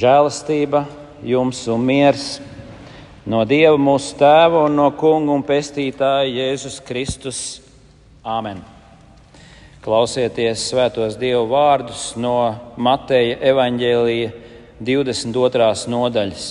Žēlastība jums un miers no Dieva mūsu Tēva un no Kunga un Pestītāja Jēzus Kristus. Āmen. Klausieties svētos Dieva vārdus no Mateja evaņģēlija 22. nodaļas.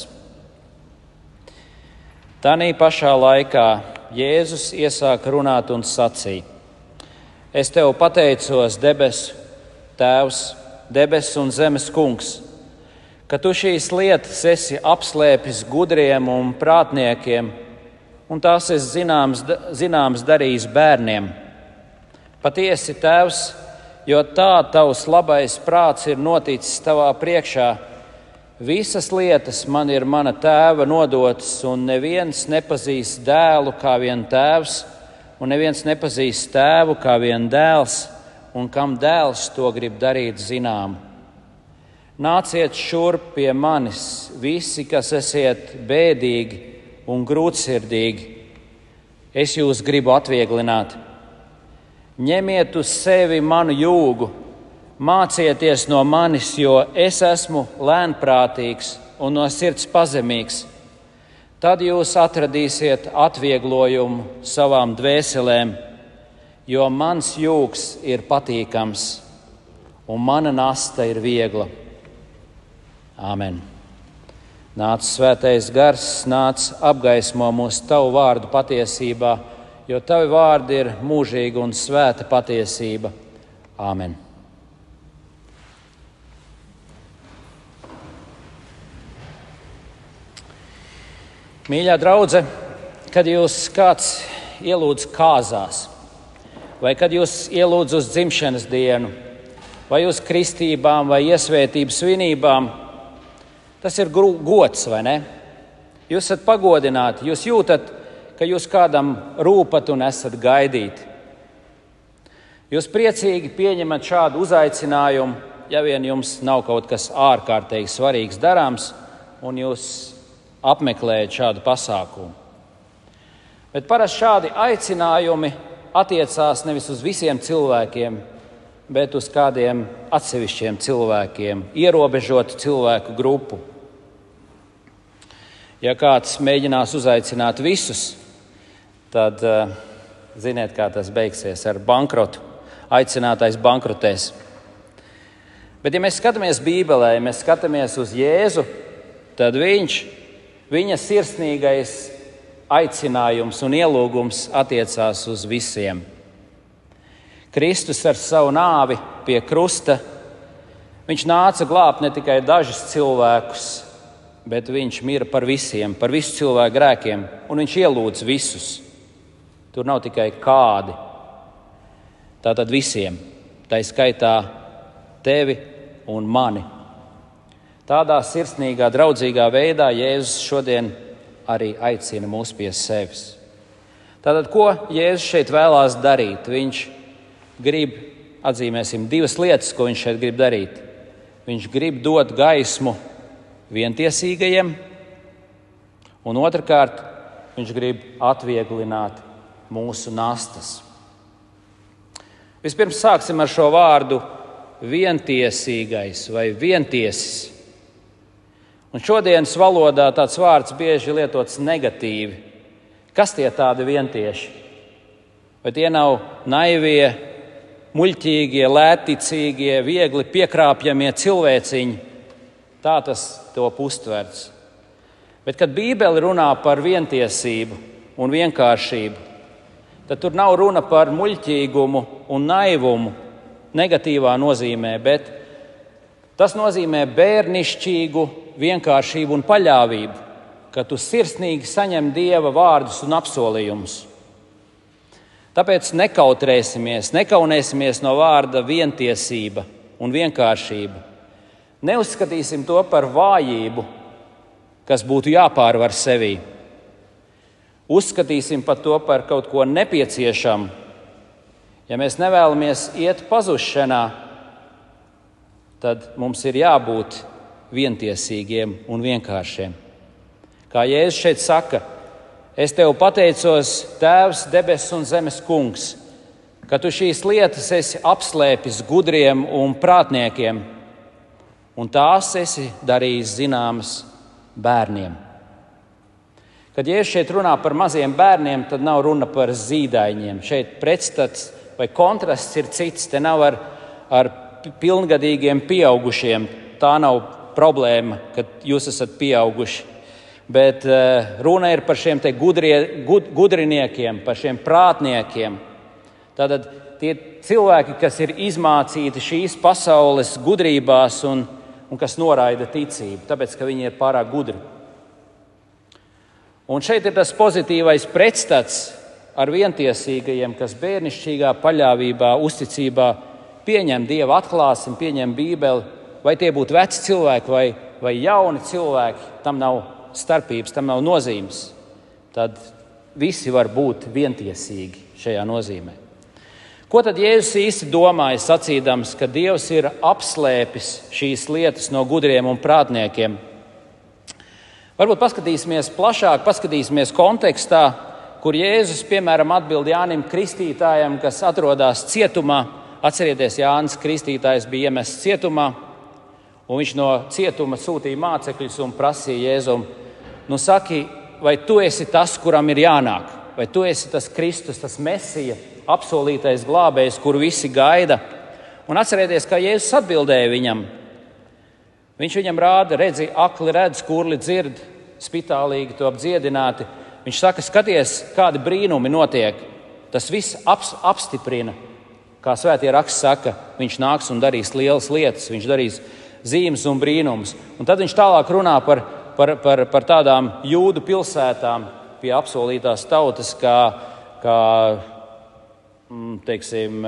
Tanī pašā laikā Jēzus iesāka runāt un sacīja: Es tev pateicos, debesu Tēvs, debesu un zemes Kungs, ka tu šīs lietas esi apslēpis gudriem un prātniekiem, un tās esi zināms darījis bērniem. Patiesi, Tēvs, jo tā tavs labais prāts ir noticis tavā priekšā. Visas lietas man ir mana Tēva nodotas, un neviens nepazīst dēlu kā vien Tēvs, un neviens nepazīst Tēvu kā vien dēls, un kam dēls to grib darīt zinām. Nāciet šurp pie manis, visi, kas esiet bēdīgi un grūtsirdīgi. Es jūs gribu atvieglināt. Ņemiet uz sevi manu jūgu, mācieties no manis, jo es esmu lēnprātīgs un no sirds pazemīgs. Tad jūs atradīsiet atvieglojumu savām dvēselēm, jo mans jūgs ir patīkams un mana nasta ir viegla. Āmen. Nāc svētais gars, nāc apgaismo mūsu tavu vārdu patiesībā, jo tavi vārdi ir mūžīga un svēta patiesība. Āmen. Mīļā draudze, kad jūs kāds ielūdz kāzās, vai kad jūs ielūdz uz dzimšanas dienu, vai uz kristībām vai iesvētības svinībām, tas ir gods, vai ne? Jūs esat pagodināti, jūs jūtat, ka jūs kādam rūpat un esat gaidīti. Jūs priecīgi pieņemat šādu uzaicinājumu, ja vien jums nav kaut kas ārkārtīgi svarīgs darāms, un jūs apmeklējat šādu pasākumu. Bet parasti šādi aicinājumi attiecās nevis uz visiem cilvēkiem, bet uz kādiem atsevišķiem cilvēkiem, ierobežotu cilvēku grupu. Ja kāds mēģinās uzaicināt visus, tad ziniet, kā tas beigsies ar bankrotu. Aicinātais bankrotēs. Bet ja mēs skatāmies Bībelē, ja mēs skatāmies uz Jēzu, tad viņa sirsnīgais aicinājums un ielūgums attiecās uz visiem. Kristus ar savu nāvi pie krusta, viņš nāca glābt ne tikai dažus cilvēkus, bet viņš mira par visiem, par visu cilvēku grēkiem, un viņš ielūdz visus. Tur nav tikai kādi. Tātad visiem, tā skaitā tevi un mani. Tādā sirsnīgā, draudzīgā veidā Jēzus šodien arī aicina mūs pie sevis. Tātad, ko Jēzus šeit vēlās darīt? Viņš grib, atzīmēsim, divas lietas, ko viņš šeit grib darīt. Viņš grib dot gaismu vientiesīgajiem, un otrkārt, viņš grib atvieglināt mūsu nastas. Vispirms sāksim ar šo vārdu vientiesīgais vai vientiesis. Un šodienas valodā tāds vārds bieži lietots negatīvi. Kas tie tādi vientieši? Vai tie nav naivie, muļķīgie, lētticīgie, viegli piekrāpjamie cilvēciņi? Tā tas top uztverts. Bet, kad Bībele runā par vientiesību un vienkāršību, tad tur nav runa par muļķīgumu un naivumu negatīvā nozīmē, bet tas nozīmē bērnišķīgu vienkāršību un paļāvību, ka tu sirsnīgi saņem Dieva vārdus un apsolījumus. Tāpēc nekaunēsimies no vārda vientiesība un vienkāršība. Neuzskatīsim to par vājību, kas būtu jāpārvar sevī. Uzskatīsim pat to par kaut ko nepieciešamu. Ja mēs nevēlamies iet pazušanā, tad mums ir jābūt vientiesīgiem un vienkāršiem. Kā Jēzus šeit saka: Es tev pateicos, Tēvs, debesu un zemes Kungs, ka tu šīs lietas esi apslēpis gudriem un prātniekiem, un tās esi darījis zināmas bērniem. Kad Jēzus šeit runā par maziem bērniem, tad nav runa par zīdaiņiem. Šeit pretstats vai kontrasts ir cits. Te nav ar pilngadīgiem pieaugušiem. Tā nav problēma, kad jūs esat pieauguši. Bet runa ir par šiem te gudriniekiem, par šiem prātniekiem. Tātad tie cilvēki, kas ir izmācīti šīs pasaules gudrībās un kas noraida ticību, tāpēc, ka viņi ir pārāk gudri. Un šeit ir tas pozitīvais pretstats ar vientiesīgajiem, kas bērnišķīgā paļāvībā, uzticībā pieņem Dieva atklāsmi, pieņem Bībeli, vai tie būtu veci cilvēki vai jauni cilvēki, tam nav starpības, tam nav nozīmes. Tad visi var būt vientiesīgi šajā nozīmē. Ko tad Jēzus īsti domāja, sacīdams, ka Dievs ir apslēpis šīs lietas no gudriem un prātniekiem? Varbūt paskatīsimies plašāk, paskatīsimies kontekstā, kur Jēzus, piemēram, atbild Jānim Kristītājam, kas atrodas cietumā. Atcerieties, Jānis Kristītājs bija iemests cietumā, un viņš no cietuma sūtīja mācekļus un prasīja Jēzum: nu saki, vai tu esi tas, kuram ir jānāk? Vai tu esi tas Kristus, tas Mesija, apsolītais glābējs, kuru visi gaida? Un atcerieties, kā Jēzus atbildēja viņam. Viņš viņam rāda: redzi, akli redz, kurli dzird, spitālīgi top dziedināti. Viņš saka: skaties, kādi brīnumi notiek. Tas viss apstiprina, kā Svētie raksti saka, viņš nāks un darīs lielas lietas, viņš darīs zīmes un brīnumus. Un tad viņš tālāk runā par tādām jūdu pilsētām pie apsolītās tautas, kā teiksim,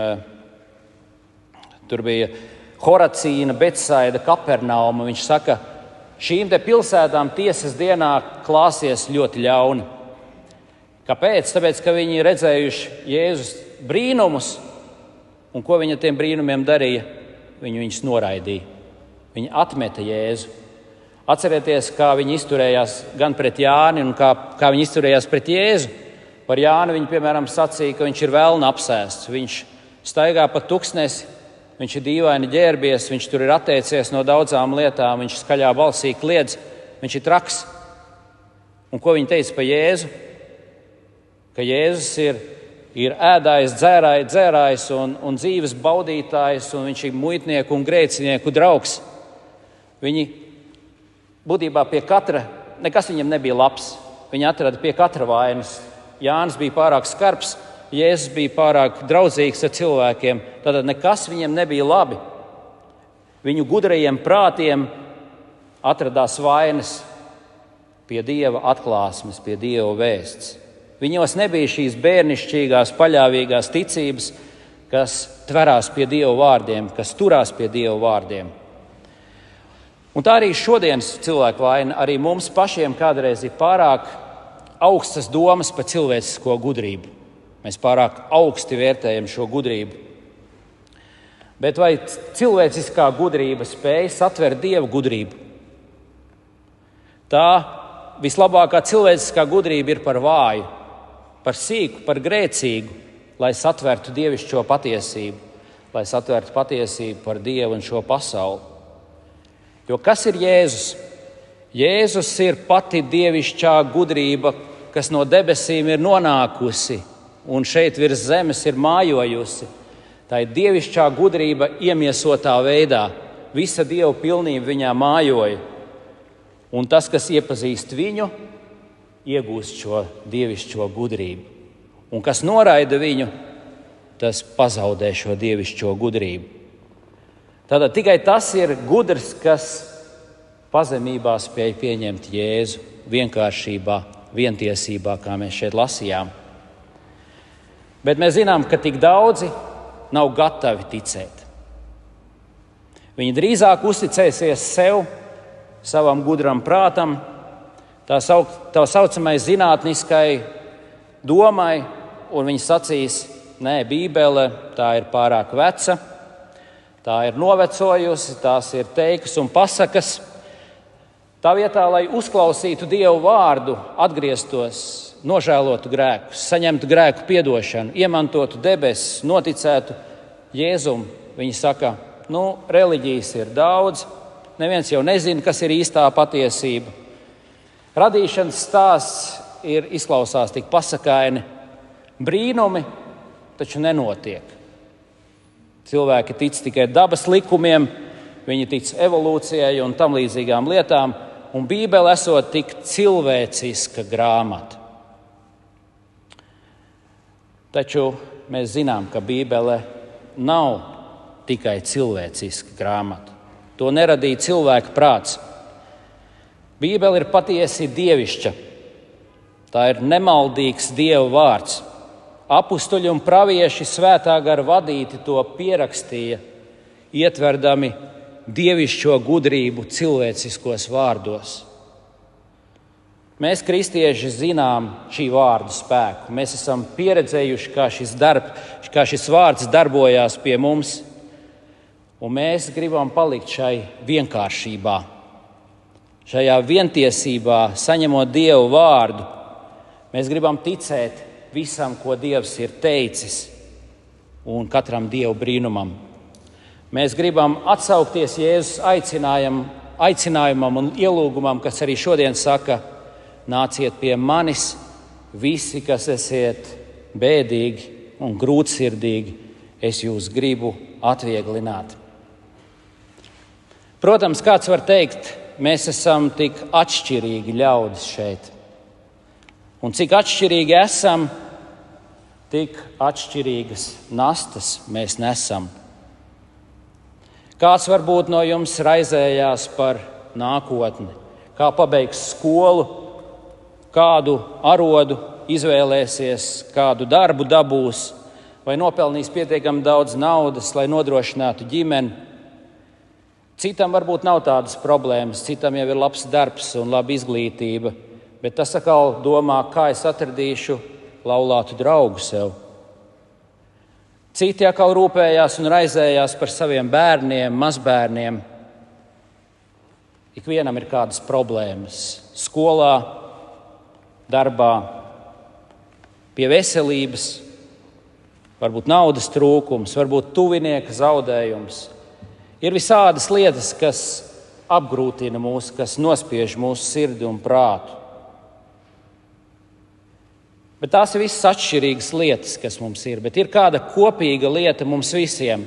tur bija Horacīna, Betsaida, Kapernauma. Viņš saka, šīm te pilsētām tiesas dienā klāsies ļoti ļauni. Kāpēc? Tāpēc, ka viņi redzējuši Jēzus brīnumus, un ko viņi ar tiem brīnumiem darīja? Viņi viņus noraidīja. Viņi atmeta Jēzu. Atcerieties, kā viņi izturējās gan pret Jāni, un kā viņi izturējās pret Jēzu. Par Jāni viņi, piemēram, sacīja, ka viņš ir velna apsēsts. Viņš staigā pa tuksnesi, viņš ir dīvaini ģērbies, viņš tur ir atteicies no daudzām lietām, viņš skaļā balsī kliedz, viņš ir traks. Un ko viņi teica par Jēzu? Ka Jēzus ir ēdājs, dzērājs un dzīves baudītājs, un viņš ir muitnieku un grēcinieku draugs. Viņi būtībā pie katra, nekas viņam nebija labs. Viņi atrada pie katra vainas. Jānis bija pārāk skarbs, Jēzus bija pārāk draudzīgs ar cilvēkiem, tad nekas viņiem nebija labi. Viņu gudrajiem prātiem atradās vainas pie Dieva atklāsmes, pie Dieva vēsts. Viņos nebija šīs bērnišķīgās, paļāvīgās ticības, kas tverās pie Dieva vārdiem, kas turās pie Dieva vārdiem. Un tā arī šodienas cilvēku vaina, arī mums pašiem kādreiz ir pārāk augstas domas par cilvēcisko gudrību. Mēs pārāk augsti vērtējam šo gudrību. Bet vai cilvēciskā gudrība spēj satvert Dieva gudrību? Tā vislabākā cilvēciskā gudrība ir par vāju, par sīku, par grēcīgu, lai satvertu dievišķo patiesību, lai satvertu patiesību par Dievu un šo pasauli. Jo kas ir Jēzus? Jēzus ir pati dievišķā gudrība, kas no debesīm ir nonākusi un šeit virs zemes ir mājojusi. Tā ir dievišķā gudrība iemiesotā veidā. Visa Dieva pilnība viņā mājoja. Un tas, kas iepazīst viņu, iegūst šo dievišķo gudrību. Un kas noraida viņu, tas pazaudē šo dievišķo gudrību. Tātad tikai tas ir gudrs, kas pazemībā spēj pieņemt Jēzu vienkāršībā, vientiesībā, kā mēs šeit lasījām. Bet mēs zinām, ka tik daudzi nav gatavi ticēt. Viņi drīzāk uzticēsies sev, savam gudram prātam, tā saucamai zinātniskai domai, un viņi sacīs, nē, Bībele tā ir pārāk veca, tā ir novecojusi, tās ir teikas un pasakas. Tā vietā, lai uzklausītu Dievu vārdu, atgrieztos, nožēlotu grēkus, saņemtu grēku piedošanu, iemantotu debesis, noticētu Jēzum, viņi saka, reliģijas ir daudz, neviens jau nezina, kas ir īstā patiesība. Radīšanas stāsts izklausās tik pasakaini, brīnumi taču nenotiek. Cilvēki tic tikai dabas likumiem, viņi tic evolūcijai un tam līdzīgām lietām, un Bībele esot tik cilvēciska grāmata. Taču mēs zinām, ka Bībele nav tikai cilvēciska grāmata. To neradīja cilvēka prāts. Bībele ir patiesi dievišķa. Tā ir nemaldīgs Dieva vārds. Apustuļi un pravieši svētā gara vadīti to pierakstīja, ietverdami dievišķo gudrību cilvēciskos vārdos. Mēs, kristieši, zinām šī vārda spēku. Mēs esam pieredzējuši, kā šis vārds darbojās pie mums, un mēs gribam palikt šai vienkāršībā, šajā vientiesībā, saņemot Dievu vārdu. Mēs gribam ticēt visam, ko Dievs ir teicis, un katram Dieva brīnumam. Mēs gribam atsaukties Jēzus aicinājumam un ielūgumam, kas arī šodien saka: nāciet pie manis, visi, kas esiet bēdīgi un grūtsirdīgi, es jūs gribu atvieglināt. Protams, kāds var teikt, mēs esam tik atšķirīgi ļaudis šeit. Un cik atšķirīgi esam, tik atšķirīgas nastas mēs nesam. Kāds varbūt no jums raizējās par nākotni, kā pabeigs skolu, kādu arodu izvēlēsies, kādu darbu dabūs, vai nopelnīs pietiekami daudz naudas, lai nodrošinātu ģimeni. Citam varbūt nav tādas problēmas, citam jau ir labs darbs un laba izglītība, bet tas atkal domā, kā es atradīšu laulātu draugu sev. Citi atkal rūpējās un raizējās par saviem bērniem, mazbērniem. Ikvienam ir kādas problēmas skolā, darbā, pie veselības, varbūt naudas trūkums, varbūt tuvinieka zaudējums. Ir visādas lietas, kas apgrūtina mūs, kas nospiež mūsu sirdi un prātu. Bet tās ir visas atšķirīgas lietas, kas mums ir. Bet ir kāda kopīga lieta mums visiem.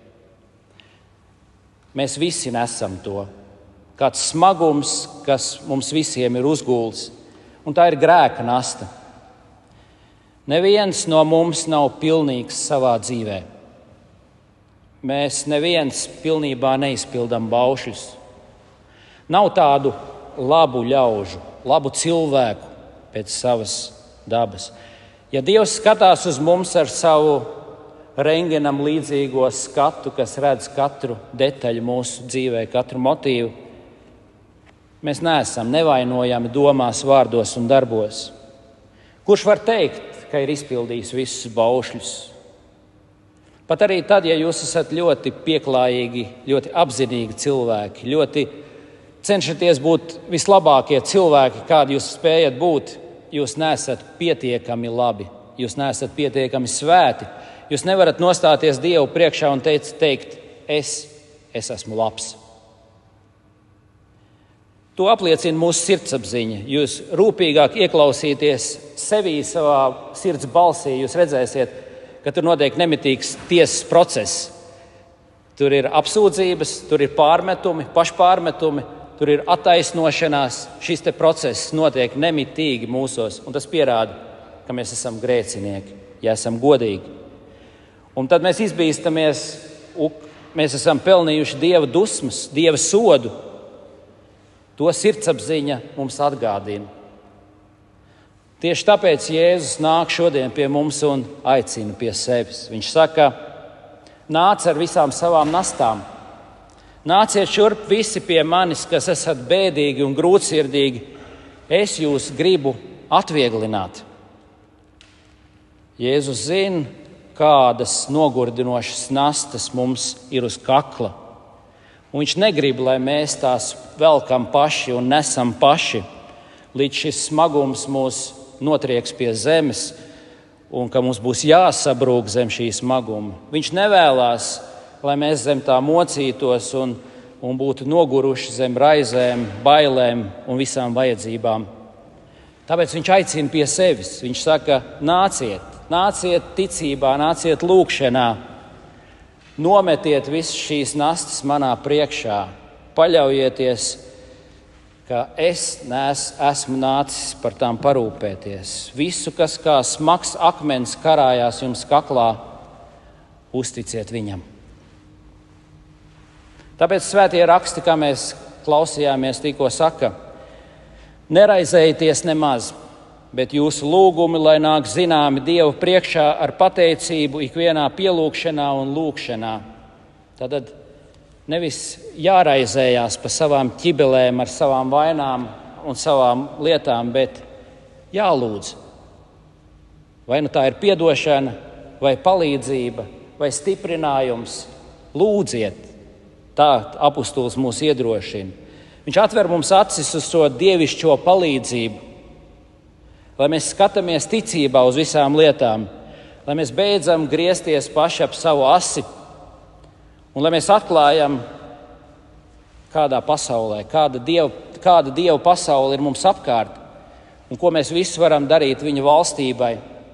Mēs visi nesam to. Kāds smagums, kas mums visiem ir uzgūls. Un tā ir grēka nasta. Neviens no mums nav pilnīgs savā dzīvē. Mēs neviens pilnībā neizpildām baušļus. Nav tādu labu ļaužu, labu cilvēku pēc savas dabas. Ja Dievs skatās uz mums ar savu rengenam līdzīgo skatu, kas redz katru detaļu mūsu dzīvē, katru motīvu, mēs neesam nevainojami domās, vārdos un darbos. Kurš var teikt, ka ir izpildījis visus baušļus? Pat arī tad, ja jūs esat ļoti pieklājīgi, ļoti apzinīgi cilvēki, ļoti cenšaties būt vislabākie cilvēki, kādi jūs spējat būt, jūs neesat pietiekami labi, jūs neesat pietiekami svēti. Jūs nevarat nostāties Dievu priekšā un teikt, es esmu labs. To apliecina mūsu sirdsapziņa. Jūs rūpīgāk ieklausīties sevī, savā sirds balsī, jūs redzēsiet, ka tur notiek nemitīgs tiesas process. Tur ir apsūdzības, tur ir pārmetumi, pašpārmetumi, tur ir attaisnošanās. Šis te process notiek nemitīgi mūsos, un tas pierāda, ka mēs esam grēcinieki, ja esam godīgi. Un tad mēs izbīstamies, mēs esam pelnījuši Dieva dusmas, Dieva sodu. To sirdsapziņa mums atgādina. Tieši tāpēc Jēzus nāk šodien pie mums un aicina pie sevis. Viņš saka, nāc ar visām savām nastām. Nāciet šurp visi pie manis, kas esat bēdīgi un grūtsirdīgi. Es jūs gribu atvieglināt. Jēzus zina, kādas nogurdinošas nastas mums ir uz kakla. Un viņš negrib, lai mēs tās velkam paši un nesam paši, līdz šis smagums mūs notrieks pie zemes un ka mums būs jāsabrūk zem šī smaguma. Viņš nevēlās, lai mēs zem tā mocītos un un būtu noguruši zem raizēm, bailēm un visām vajadzībām. Tāpēc viņš aicina pie sevis. Viņš saka, nāciet ticībā, nāciet lūgšanā, nometiet visas šīs nastas manā priekšā, paļaujieties, ka es esmu nācis par tām parūpēties. Visu, kas kā smags akmens karājās jums kaklā, uzticiet viņam. Tāpēc svētie raksti, kā mēs klausījāmies, tikko saka, neraizējieties nemaz, bet jūsu lūgumi, lai nāk zināmi Dievu priekšā ar pateicību ikvienā pielūgšanā un lūgšanā. Tātad nevis jāraizējās par savām ķibelēm, ar savām vainām un savām lietām, bet jālūdz. Vai nu tā ir piedošana, vai palīdzība, vai stiprinājums, lūdziet. Tā apustulis mūs iedrošina. Viņš atver mums acis uz to dievišķo palīdzību, lai mēs skatāmies ticībā uz visām lietām, lai mēs beidzam griezties paši ap savu asi un lai mēs atklājam, kādā pasaulē, kāda dieva pasaule ir mums apkārt un ko mēs visi varam darīt viņa valstībai.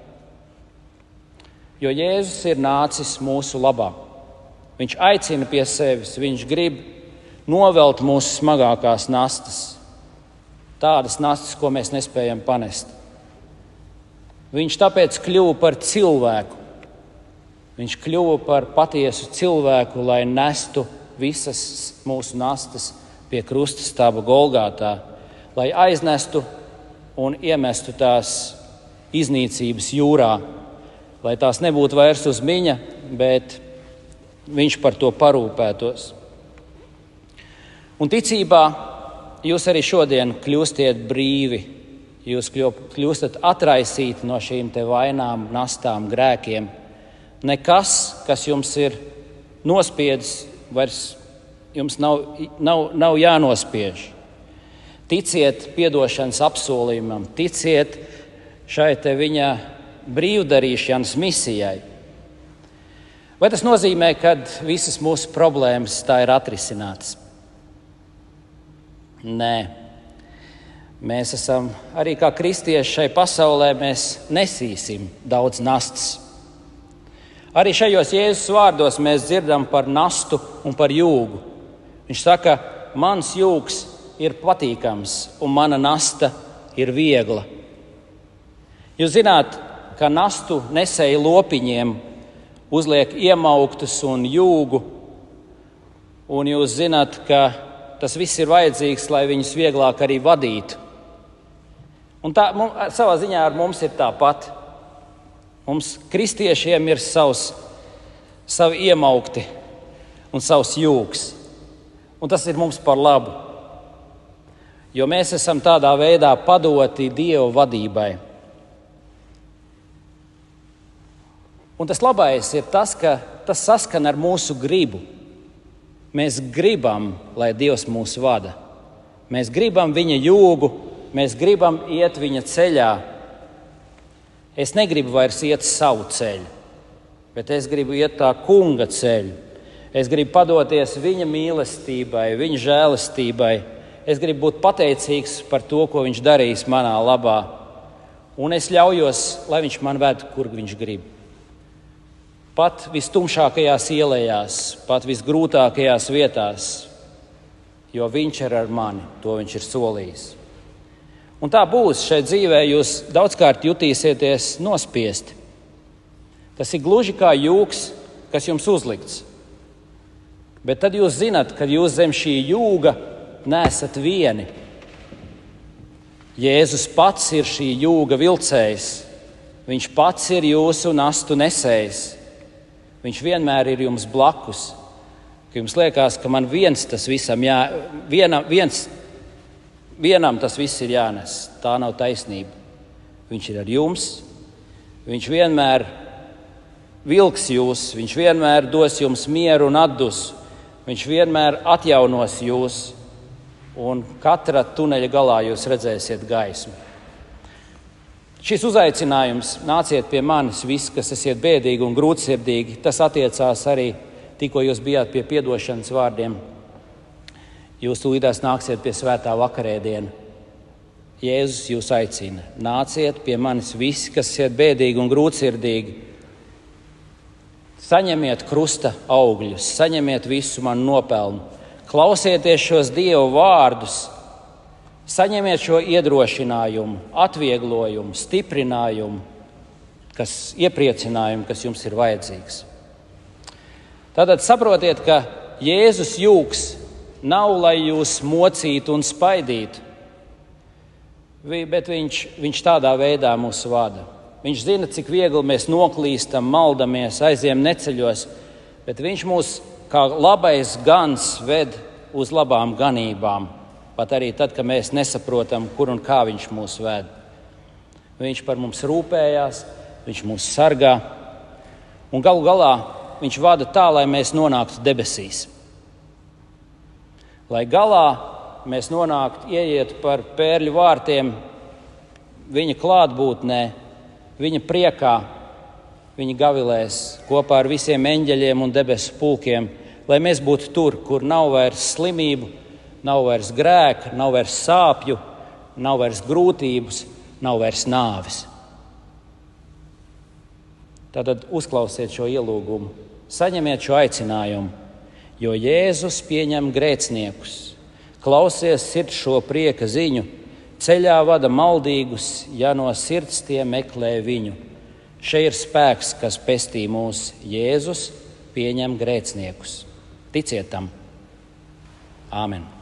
Jo Jēzus ir nācis mūsu labā. Viņš aicina pie sevis, viņš grib novelt mūsu smagākās nastas, tādas nastas, ko mēs nespējam panest. Viņš tāpēc kļuva par cilvēku. Viņš kļuva par patiesu cilvēku, lai nestu visas mūsu nastas pie krusta staba Golgātā, lai aiznestu un iemestu tās iznīcības jūrā, lai tās nebūtu vairs uz miņa, bet viņš par to parūpētos. Un ticībā jūs arī šodien kļūstiet brīvi. Jūs kļūstat atraisīti no šīm te vainām, nastām, grēkiem. Nekas, kas jums ir nospiedis, vairs jums nav jānospiež. Ticiet piedošanas apsolījumam, ticiet šai te viņa brīvdarīšanas misijai. Vai tas nozīmē, ka visas mūsu problēmas tā ir atrisinātas? Nē. Mēs esam arī kā kristieši šai pasaulē, mēs nesīsim daudz nastas. Arī šajos Jēzus vārdos mēs dzirdam par nastu un par jūgu. Viņš saka, mans jūgs ir patīkams un mana nasta ir viegla. Jūs zināt, ka nastu nesēji lopiņiem uzliek iemauktus un jūgu, un jūs zināt, ka tas viss ir vajadzīgs, lai viņus vieglāk arī vadītu. Un tā savā ziņā ar mums ir tāpat. Mums kristiešiem ir savi iemaukti un savs jūgs, un tas ir mums par labu, jo mēs esam tādā veidā padoti Dieva vadībai. Un tas labais ir tas, ka tas saskan ar mūsu gribu. Mēs gribam, lai Dievs mūs vada. Mēs gribam viņa jūgu, mēs gribam iet viņa ceļā. Es negribu vairs iet savu ceļu, bet es gribu iet tā kunga ceļu. Es gribu padoties viņa mīlestībai, viņa žēlastībai. Es gribu būt pateicīgs par to, ko viņš darīs manā labā. Un es ļaujos, lai viņš man ved, kur viņš grib. Pat vistumšākajās ielējās, pat visgrūtākajās vietās, jo viņš ir ar mani, to viņš ir solījis. Un tā būs šai dzīvē, jūs daudzkārt jutīsieties nospiesti. Tas ir gluži kā jūgs, kas jums uzlikts. Bet tad jūs zinat, ka jūs zem šī jūga neesat vieni. Jēzus pats ir šī jūga vilcējs. Viņš pats ir jūsu nastu nesējs. Viņš vienmēr ir jums blakus. Ka jums liekas, ka man vienam tas viss ir jānes. Tā nav taisnība. Viņš ir ar jums. Viņš vienmēr vilks jūs. Viņš vienmēr dos jums mieru un atdusu. Viņš vienmēr atjaunos jūs. Un katra tuneļa galā jūs redzēsiet gaismu. Šis uzaicinājums, nāciet pie manis, visi, kas esiet bēdīgi un grūtsirdīgi, tas attiecās arī tikko jūs bijāt pie piedošanas vārdiem. Jūs tūlītās nāksiet pie svētā vakarēdiena. Jēzus jūs aicina. Nāciet pie manis visi, kas ir bēdīgi un grūtsirdīgi. Saņemiet krusta augļus, saņemiet visu manu nopelnu. Klausieties šos Dievu vārdus, saņemiet šo iedrošinājumu, atvieglojumu, stiprinājumu, iepriecinājumu, kas jums ir vajadzīgs. Tātad saprotiet, ka Jēzus jūgs nav, lai jūs mocītu un spaidītu, bet viņš tādā veidā mūs vada. Viņš zina, cik viegli mēs noklīstam, maldamies, aizējam neceļos, bet viņš mūs kā labais gans ved uz labām ganībām, pat arī tad, kad mēs nesaprotam, kur un kā viņš mūs ved. Viņš par mums rūpējās, viņš mūs sargā, un galu galā viņš vada tā, lai mēs nonāktu debesīs. Lai galā mēs nonāktu, ieietu par pērļu vārtiem viņa klātbūtnē, viņa priekā, viņa gavilēs kopā ar visiem eņģeļiem un debesu pulkiem, lai mēs būtu tur, kur nav vairs slimību, nav vairs grēka, nav vairs sāpju, nav vairs grūtības, nav vairs nāves. Tātad uzklausiet šo ielūgumu, saņemiet šo aicinājumu, jo Jēzus pieņem grēciniekus. Klausies sirds šo prieka ziņu, ceļā vada maldīgus, ja no sirds tie meklē viņu. Šeit ir spēks, kas pestī mūs. Jēzus pieņem grēciniekus. Ticiet tam. Āmen.